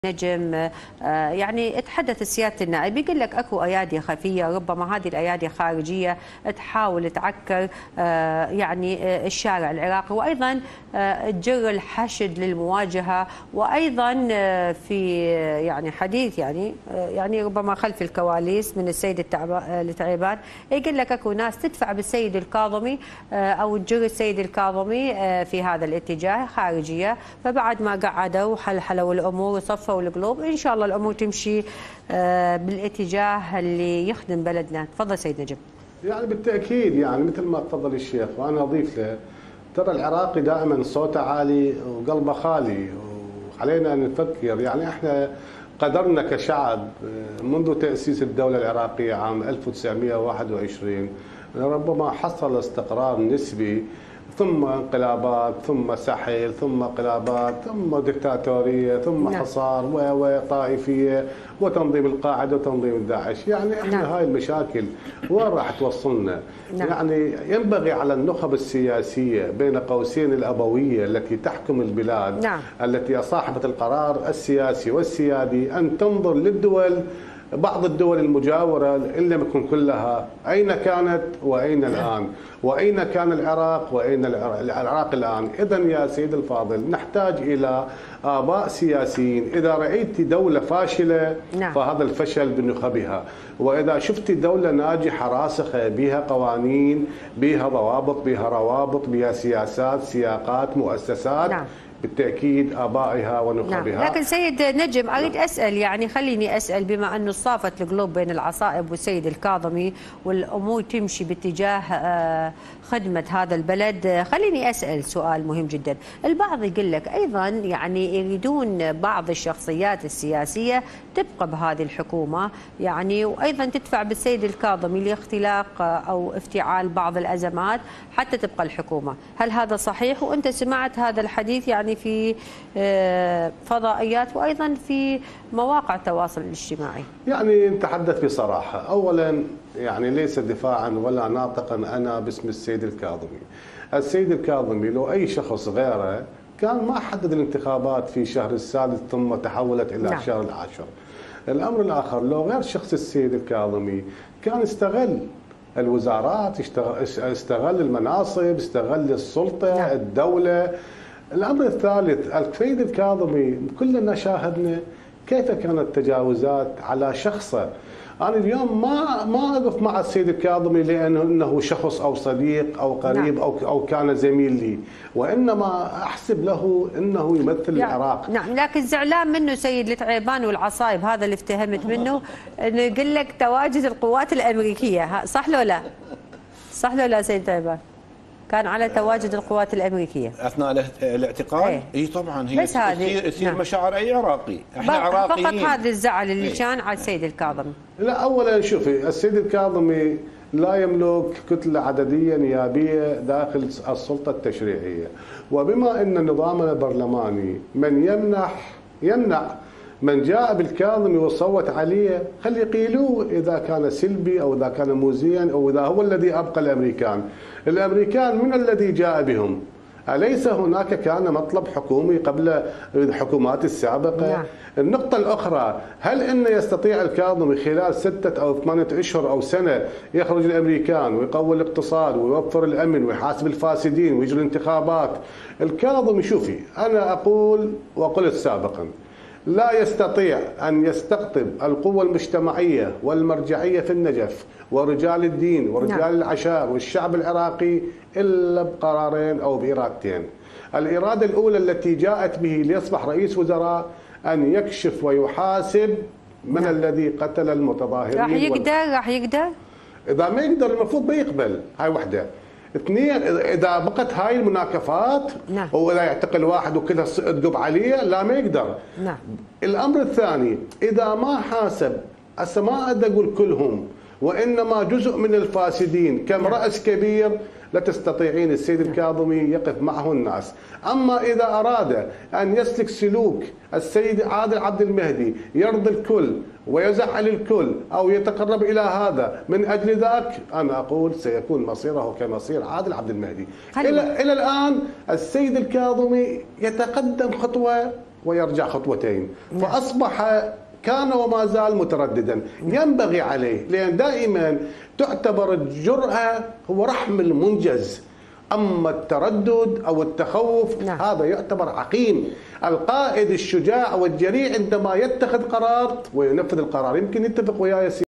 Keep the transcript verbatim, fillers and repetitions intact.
نجم يعني تحدث سيادة النائب يقول لك اكو ايادي خفيه، ربما هذه الايادي خارجيه تحاول تعكر يعني الشارع العراقي، وايضا تجر الحشد للمواجهه، وايضا في يعني حديث يعني يعني ربما خلف الكواليس من السيد التعيبان يقول لك اكو ناس تدفع بالسيد الكاظمي او تجر السيد الكاظمي في هذا الاتجاه خارجيه، فبعد ما قعدوا حلحلوا الامور وصفوا القلوب ان شاء الله الامور تمشي بالاتجاه اللي يخدم بلدنا. تفضل سيد نجم. يعني بالتاكيد يعني مثل ما تفضل الشيخ وانا اضيف له، ترى العراقي دائما صوته عالي وقلبه خالي، وعلينا ان نفكر يعني احنا قدرنا كشعب منذ تاسيس الدوله العراقيه عام ألف وتسعمئة وواحد وعشرين ربما حصل استقرار نسبي، ثم انقلابات، ثم سحل، ثم انقلابات، ثم دكتاتوريه، ثم نعم. حصار وطائفيه وتنظيم القاعده وتنظيم داعش، يعني احنا نعم. هاي المشاكل وين راح توصلنا؟ نعم. يعني ينبغي على النخب السياسيه بين قوسين الابويه التي تحكم البلاد نعم. التي صاحبه القرار السياسي والسيادي ان تنظر للدول، بعض الدول المجاورة إن لم يكن كلها، أين كانت وأين الآن، وأين كان العراق وأين العراق الآن. إذا يا سيد الفاضل نحتاج إلى آباء سياسيين. إذا رأيت دولة فاشلة نعم. فهذا الفشل بنخبها، وإذا شفت دولة ناجحة راسخة بها قوانين، بها ضوابط، بها روابط، بها سياسات، سياقات، مؤسسات نعم. بالتأكيد آبائها ونخبها. نعم. لكن سيد نجم أريد أسأل، يعني خليني أسأل، بما أنه صافت القلوب بين العصائب والسيد الكاظمي والأمور تمشي باتجاه خدمة هذا البلد، خليني أسأل سؤال مهم جدا. البعض يقول لك أيضا يعني يريدون بعض الشخصيات السياسية تبقى بهذه الحكومة، يعني وأيضا تدفع بالسيد الكاظمي لاختلاق أو افتعال بعض الأزمات حتى تبقى الحكومة. هل هذا صحيح؟ وأنت سمعت هذا الحديث يعني في فضائيات وايضا في مواقع التواصل الاجتماعي. يعني نتحدث بصراحه، اولا يعني ليس دفاعا ولا ناطقا انا باسم السيد الكاظمي. السيد الكاظمي لو اي شخص غيره كان ما حدد الانتخابات في شهر السادس ثم تحولت الى نعم. الشهر العاشر. الامر الاخر، لو غير شخص السيد الكاظمي كان استغل الوزارات، استغل المناصب، استغل السلطه نعم. الدوله. الأمر الثالث، السيد الكاظمي كلنا شاهدنا كيف كانت التجاوزات على شخصه. أنا اليوم ما ما أقف مع السيد الكاظمي لأنه إنه شخص أو صديق أو قريب نعم. أو أو كان زميل لي، وإنما أحسب له إنه يمثل يعني العراق. نعم، لكن زعلان منه سيد التعيبان والعصايب، هذا اللي افتهمت منه، إنه يقول لك تواجد القوات الأمريكية، صح لو لا؟ صح لو لا سيد التعيبان؟ كان على تواجد القوات الامريكيه اثناء الاعتقال؟ اي إيه طبعا، هي بس هذه تصير نعم. مشاعر اي عراقي، احنا عراقيين. فقط هذا الزعل اللي إيه؟ كان على السيد الكاظمي. لا، اولا شوفي، السيد الكاظمي لا يملك كتله عدديه نيابيه داخل السلطه التشريعيه، وبما ان نظامنا البرلماني من يمنح يمنع من جاء بالكاظمي وصوت عليه، خلي يقيلوه اذا كان سلبي او اذا كان مؤذيا او اذا هو الذي ابقى الامريكان. الامريكان من الذي جاء بهم؟ أليس هناك كان مطلب حكومي قبل الحكومات السابقة؟ نعم. النقطة الأخرى، هل إن يستطيع الكاظمي خلال ستة أو ثمانية أشهر أو سنة يخرج الأمريكان ويقوي الاقتصاد ويوفر الأمن ويحاسب الفاسدين ويجري انتخابات؟ الكاظمي شوفي، أنا أقول وقلت سابقا، لا يستطيع أن يستقطب القوة المجتمعية والمرجعية في النجف ورجال الدين ورجال نعم. العشائر والشعب العراقي إلا بقرارين أو بإرادتين. الإرادة الأولى التي جاءت به ليصبح رئيس وزراء أن يكشف ويحاسب من نعم. الذي قتل المتظاهرين. راح يقدر وال... راح يقدر؟ إذا ما يقدر المفروض ما يقبل. هاي وحدة. اثنين، اذا بقت هاي المناكفات نعم. واذا يعتقل واحد وكلها تقب عليه، لا ما يقدر. نعم. الامر الثاني، اذا ما حاسب، هسه ما ادري اقول كلهم، وانما جزء من الفاسدين كم نعم. راس كبير لا تستطيعين السيد الكاظمي يقف معه الناس. اما اذا اراد ان يسلك سلوك السيد عادل عبد المهدي يرضي الكل ويزعل الكل او يتقرب الى هذا من اجل ذاك، انا اقول سيكون مصيره كمصير عادل عبد المهدي. الى الى الان السيد الكاظمي يتقدم خطوه ويرجع خطوتين. فأصبح كان وما زال مترددا. ينبغي عليه، لأن دائما تعتبر الجرأة هو رحم المنجز، أما التردد أو التخوف نعم. هذا يعتبر عقيم. القائد الشجاع والجريء عندما يتخذ قرار وينفذ القرار. يمكن يتفق وياي